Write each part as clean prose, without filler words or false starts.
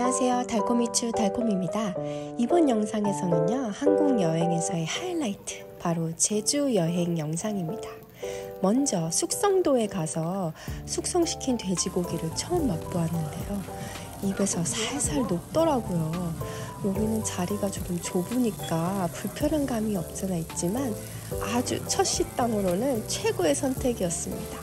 안녕하세요. 달콤이추 달콤입니다. 이번 영상에서는요, 한국 여행에서의 하이라이트, 바로 제주 여행 영상입니다. 먼저 숙성도에 가서 숙성시킨 돼지고기를 처음 맛보았는데요. 입에서 살살 녹더라고요. 여기는 자리가 조금 좁으니까 불편한 감이 없잖아 있지만 아주 첫 식당으로는 최고의 선택이었습니다.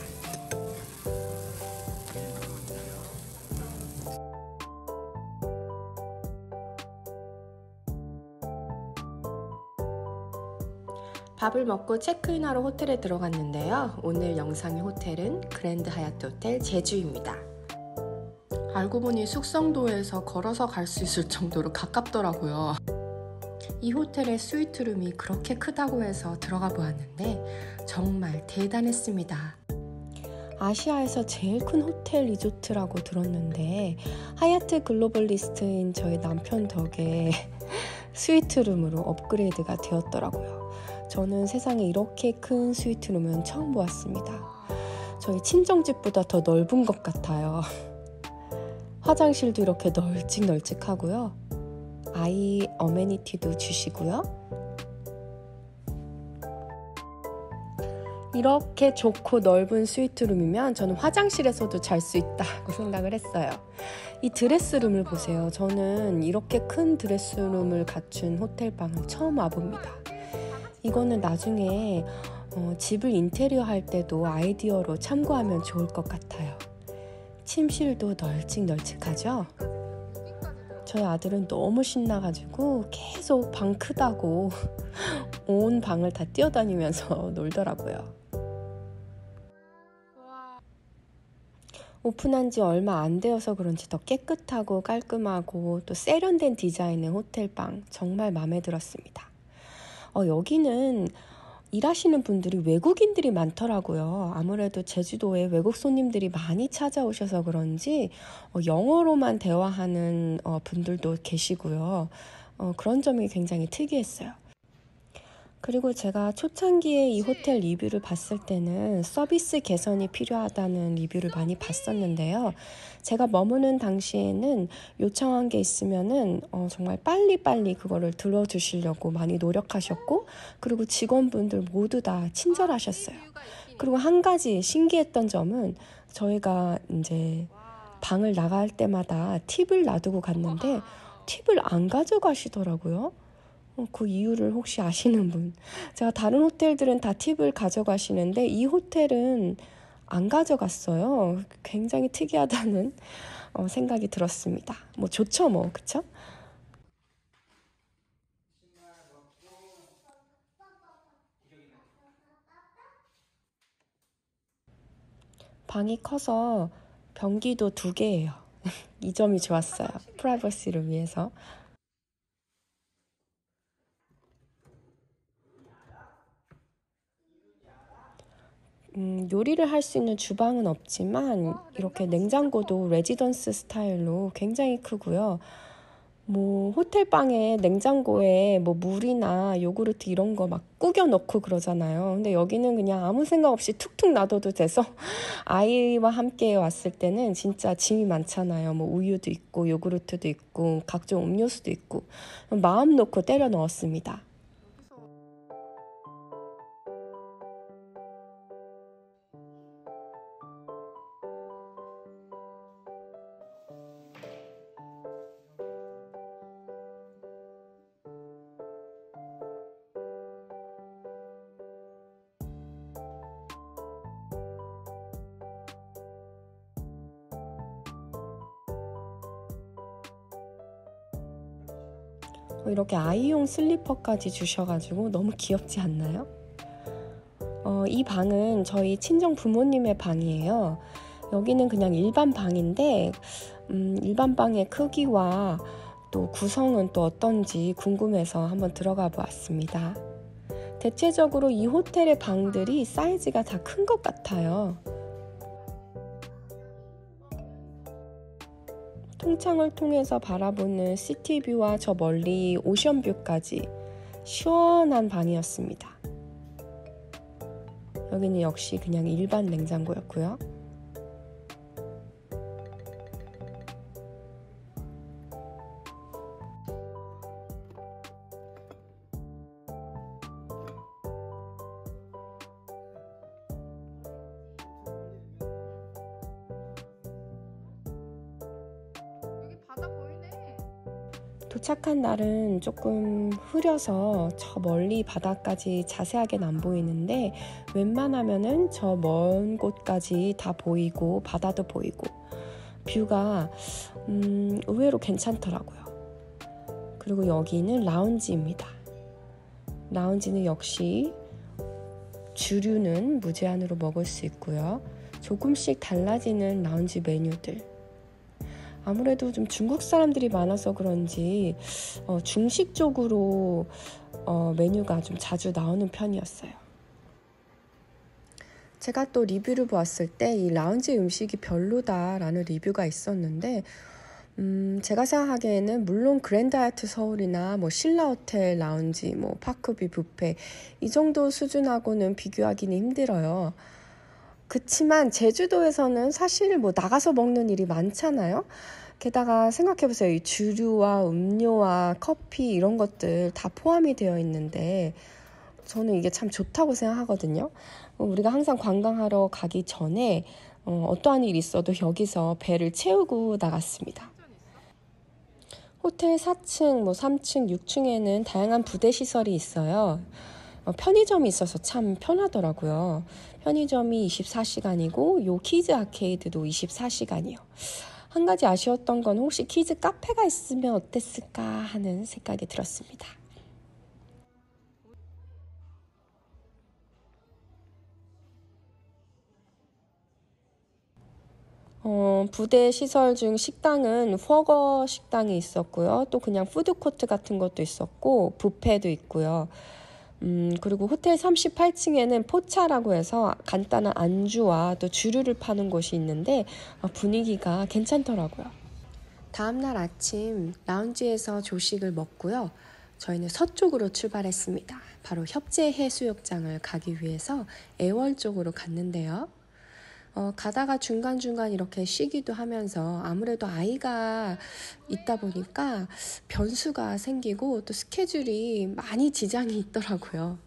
밥을 먹고 체크인하러 호텔에 들어갔는데요. 오늘 영상의 호텔은 그랜드 하얏트 호텔 제주입니다. 알고 보니 숙성도에서 걸어서 갈 수 있을 정도로 가깝더라고요. 이 호텔의 스위트룸이 그렇게 크다고 해서 들어가 보았는데 정말 대단했습니다. 아시아에서 제일 큰 호텔 리조트라고 들었는데 하얏트 글로벌리스트인 저희 남편 덕에 스위트룸으로 업그레이드가 되었더라고요. 저는 세상에 이렇게 큰 스위트룸은 처음 보았습니다. 저희 친정집보다 더 넓은 것 같아요. 화장실도 이렇게 널찍널찍하고요. 아이 어메니티도 주시고요. 이렇게 좋고 넓은 스위트룸이면 저는 화장실에서도 잘 수 있다고 생각을 했어요. 이 드레스룸을 보세요. 저는 이렇게 큰 드레스룸을 갖춘 호텔방은 처음 와봅니다. 이거는 나중에 집을 인테리어 할 때도 아이디어로 참고하면 좋을 것 같아요. 침실도 널찍널찍하죠? 저희 아들은 너무 신나가지고 계속 방 크다고 온 방을 다 뛰어다니면서 놀더라고요. 오픈한 지 얼마 안 되어서 그런지 더 깨끗하고 깔끔하고 또 세련된 디자인의 호텔방 정말 마음에 들었습니다. 여기는 일하시는 분들이 외국인들이 많더라고요. 아무래도 제주도에 외국 손님들이 많이 찾아오셔서 그런지 영어로만 대화하는 분들도 계시고요. 그런 점이 굉장히 특이했어요. 그리고 제가 초창기에 이 호텔 리뷰를 봤을 때는 서비스 개선이 필요하다는 리뷰를 많이 봤었는데요. 제가 머무는 당시에는 요청한 게 있으면은 정말 빨리빨리 그거를 들어주시려고 많이 노력하셨고, 그리고 직원분들 모두 다 친절하셨어요. 그리고 한 가지 신기했던 점은 저희가 이제 방을 나갈 때마다 팁을 놔두고 갔는데 팁을 안 가져가시더라고요. 그 이유를 혹시 아시는 분? 제가 다른 호텔들은 다 팁을 가져가시는데 이 호텔은 안 가져갔어요. 굉장히 특이하다는 생각이 들었습니다. 뭐 좋죠, 뭐 그쵸? 방이 커서 변기도 2개예요. 이 점이 좋았어요. 프라이버시를 위해서. 요리를 할 수 있는 주방은 없지만 이렇게 냉장고도 레지던스 스타일로 굉장히 크고요. 뭐 호텔방에 냉장고에 뭐 물이나 요구르트 이런 거 막 구겨 넣고 그러잖아요. 근데 여기는 그냥 아무 생각 없이 툭툭 놔둬도 돼서 아이와 함께 왔을 때는 진짜 짐이 많잖아요. 뭐 우유도 있고 요구르트도 있고 각종 음료수도 있고 마음 놓고 때려 넣었습니다. 이렇게 아이용 슬리퍼까지 주셔가지고 너무 귀엽지 않나요? 이 방은 저희 친정 부모님의 방이에요. 여기는 그냥 일반 방인데 일반 방의 크기와 또 구성은 또 어떤지 궁금해서 한번 들어가 보았습니다. 대체적으로 이 호텔의 방들이 사이즈가 다 큰 것 같아요. 통창을 통해서 바라보는 시티뷰와 저 멀리 오션뷰까지 시원한 방이었습니다. 여기는 역시 그냥 일반 냉장고였고요. 도착한 날은 조금 흐려서 저 멀리 바다까지 자세하게는 안 보이는데 웬만하면은 저 먼 곳까지 다 보이고 바다도 보이고 뷰가 의외로 괜찮더라고요. 그리고 여기는 라운지입니다. 라운지는 역시 주류는 무제한으로 먹을 수 있고요. 조금씩 달라지는 라운지 메뉴들. 아무래도 좀 중국 사람들이 많아서 그런지 중식 쪽으로 메뉴가 좀 자주 나오는 편이었어요. 제가 또 리뷰를 보았을 때 이 라운지 음식이 별로다라는 리뷰가 있었는데 제가 생각하기에는 물론 그랜드 하얏트 서울이나 뭐 신라 호텔 라운지, 뭐 파크뷰 뷔페 이 정도 수준하고는 비교하기는 힘들어요. 그치만 제주도에서는 사실 뭐 나가서 먹는 일이 많잖아요. 게다가 생각해보세요. 이 주류와 음료와 커피 이런 것들 다 포함이 되어 있는데 저는 이게 참 좋다고 생각하거든요. 우리가 항상 관광하러 가기 전에 어떠한 일이 있어도 여기서 배를 채우고 나갔습니다. 호텔 4층, 뭐 3층, 6층에는 다양한 부대 시설이 있어요. 편의점이 있어서 참 편하더라고요. 편의점이 24시간이고 요 키즈 아케이드도 24시간이요. 한 가지 아쉬웠던 건 혹시 키즈 카페가 있으면 어땠을까 하는 생각이 들었습니다. 부대 시설 중 식당은 훠거 식당이 있었고요. 또 그냥 푸드코트 같은 것도 있었고 뷔페도 있고요. 그리고 호텔 38층에는 포차라고 해서 간단한 안주와 또 주류를 파는 곳이 있는데 분위기가 괜찮더라고요. 다음날 아침 라운지에서 조식을 먹고요. 저희는 서쪽으로 출발했습니다. 바로 협재해수욕장을 가기 위해서 애월 쪽으로 갔는데요. 가다가 중간중간 이렇게 쉬기도 하면서 아무래도 아이가 있다 보니까 변수가 생기고 또 스케줄이 많이 지장이 있더라고요.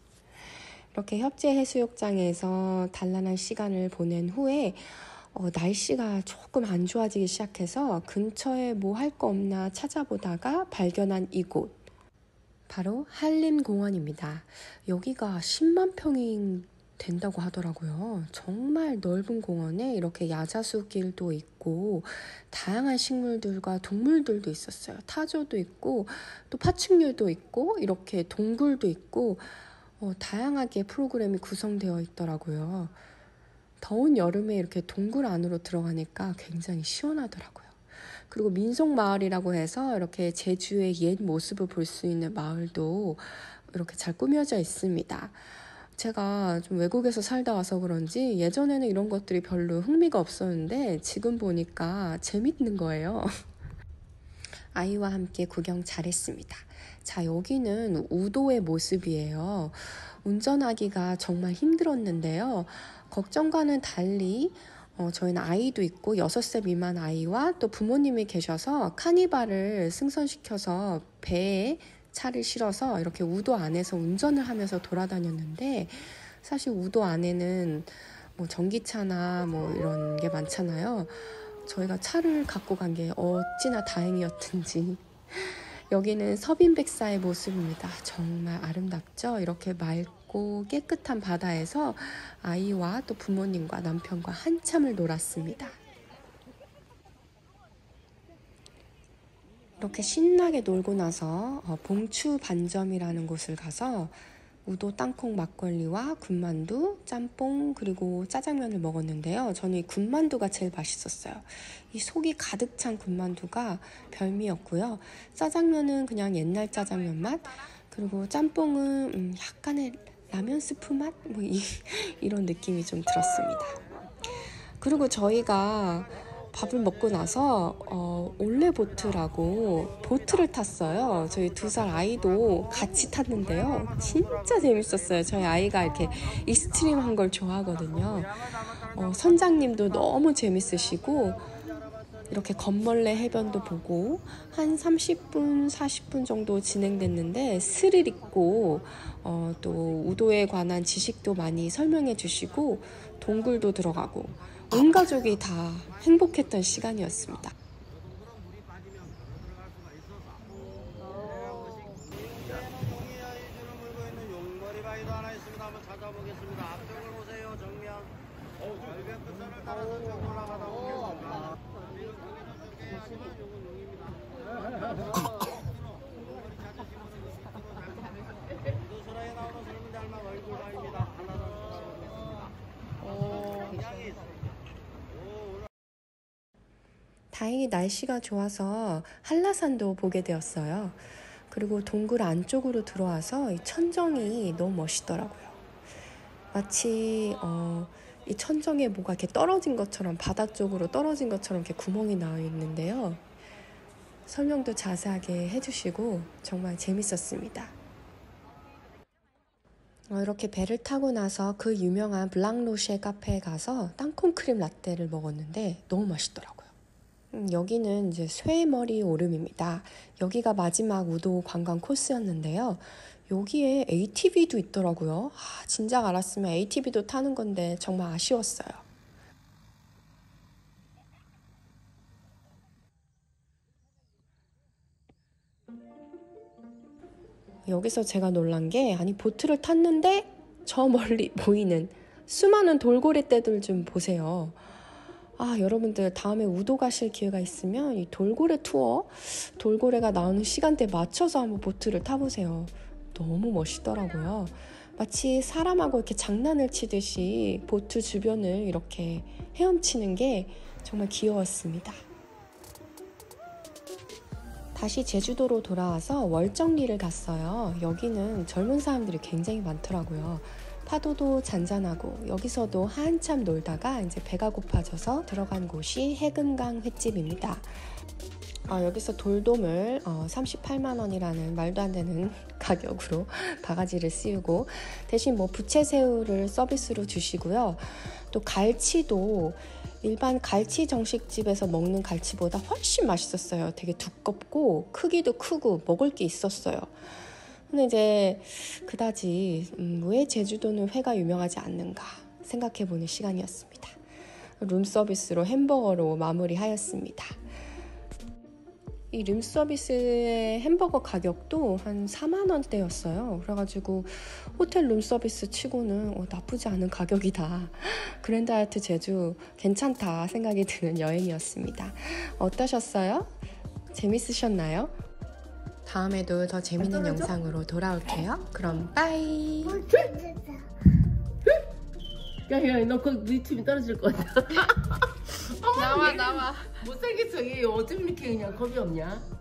이렇게 협재해수욕장에서 단란한 시간을 보낸 후에 날씨가 조금 안 좋아지기 시작해서 근처에 뭐 할 거 없나 찾아보다가 발견한 이곳. 바로 한림공원입니다. 여기가 10만 평이 된다고 하더라고요. 정말 넓은 공원에 이렇게 야자수길도 있고 다양한 식물들과 동물들도 있었어요. 타조도 있고 또 파충류도 있고 이렇게 동굴도 있고 다양하게 프로그램이 구성되어 있더라고요. 더운 여름에 이렇게 동굴 안으로 들어가니까 굉장히 시원하더라고요. 그리고 민속마을이라고 해서 이렇게 제주의 옛 모습을 볼 수 있는 마을도 이렇게 잘 꾸며져 있습니다. 제가 좀 외국에서 살다 와서 그런지 예전에는 이런 것들이 별로 흥미가 없었는데 지금 보니까 재밌는 거예요. 아이와 함께 구경 잘했습니다. 자, 여기는 우도의 모습이에요. 운전하기가 정말 힘들었는데요. 걱정과는 달리 저희는 아이도 있고 6살 미만 아이와 또 부모님이 계셔서 카니발을 승선시켜서 배에 차를 실어서 이렇게 우도 안에서 운전을 하면서 돌아다녔는데 사실 우도 안에는 뭐 전기차나 뭐 이런 게 많잖아요. 저희가 차를 갖고 간 게 어찌나 다행이었든지 여기는 서빈백사의 모습입니다. 정말 아름답죠? 이렇게 맑고 깨끗한 바다에서 아이와 또 부모님과 남편과 한참을 놀았습니다. 이렇게 신나게 놀고 나서 봉추 반점이라는 곳을 가서 우도 땅콩 막걸리와 군만두, 짬뽕 그리고 짜장면을 먹었는데요. 저는 이 군만두가 제일 맛있었어요. 이 속이 가득 찬 군만두가 별미였고요. 짜장면은 그냥 옛날 짜장면 맛, 그리고 짬뽕은 약간의 라면 스프 맛? 뭐 이런 느낌이 좀 들었습니다. 그리고 저희가 밥을 먹고 나서 올레보트라고 보트를 탔어요. 저희 2살 아이도 같이 탔는데요. 진짜 재밌었어요. 저희 아이가 이렇게 익스트림한 걸 좋아하거든요. 선장님도 너무 재밌으시고 이렇게 건멀레 해변도 보고 한 30분, 40분 정도 진행됐는데 스릴 있고 또 우도에 관한 지식도 많이 설명해 주시고 동굴도 들어가고 온 가족이 다 행복했던 시간이었습니다. 다행히 날씨가 좋아서 한라산도 보게 되었어요. 그리고 동굴 안쪽으로 들어와서 이 천정이 너무 멋있더라고요. 마치 이 천정에 뭐가 이렇게 떨어진 것처럼, 바다 쪽으로 떨어진 것처럼 이렇게 구멍이 나와 있는데요. 설명도 자세하게 해주시고 정말 재밌었습니다. 이렇게 배를 타고 나서 그 유명한 블랑로쉐 카페에 가서 땅콩 크림 라떼를 먹었는데 너무 맛있더라고요. 여기는 이제 쇠머리 오름입니다. 여기가 마지막 우도 관광 코스였는데요. 여기에 ATV도 있더라고요. 진작 알았으면 ATV도 타는 건데 정말 아쉬웠어요. 여기서 제가 놀란 게, 아니 보트를 탔는데 저 멀리 보이는 수많은 돌고래떼들 좀 보세요. 여러분들 다음에 우도 가실 기회가 있으면 이 돌고래 투어, 돌고래가 나오는 시간대에 맞춰서 한번 보트를 타보세요. 너무 멋있더라고요. 마치 사람하고 이렇게 장난을 치듯이 보트 주변을 이렇게 헤엄치는 게 정말 귀여웠습니다. 다시 제주도로 돌아와서 월정리를 갔어요. 여기는 젊은 사람들이 굉장히 많더라고요. 파도도 잔잔하고 여기서도 한참 놀다가 이제 배가 고파져서 들어간 곳이 해금강 횟집입니다. 여기서 돌돔을 38만 원이라는 말도 안 되는 가격으로 바가지를 씌우고, 대신 뭐 부채새우를 서비스로 주시고요. 또 갈치도 일반 갈치 정식집에서 먹는 갈치보다 훨씬 맛있었어요. 되게 두껍고 크기도 크고 먹을 게 있었어요. 근데 이제 그다지 왜 제주도는 회가 유명하지 않는가 생각해보는 시간이었습니다. 룸서비스로 햄버거로 마무리하였습니다. 이 룸서비스의 햄버거 가격도 한 4만 원대였어요. 그래가지고 호텔 룸서비스 치고는 나쁘지 않은 가격이다. 그랜드 하얏트 제주 괜찮다 생각이 드는 여행이었습니다. 어떠셨어요? 재밌으셨나요? 다음에도 더 재밌는 영상으로 돌아올게요. 그럼 빠이. 야야, 너 그 네 팀이 떨어질 것 같아. 나와. 못생겼어. 얘 어쩜 이렇게 그냥 겁이 없냐?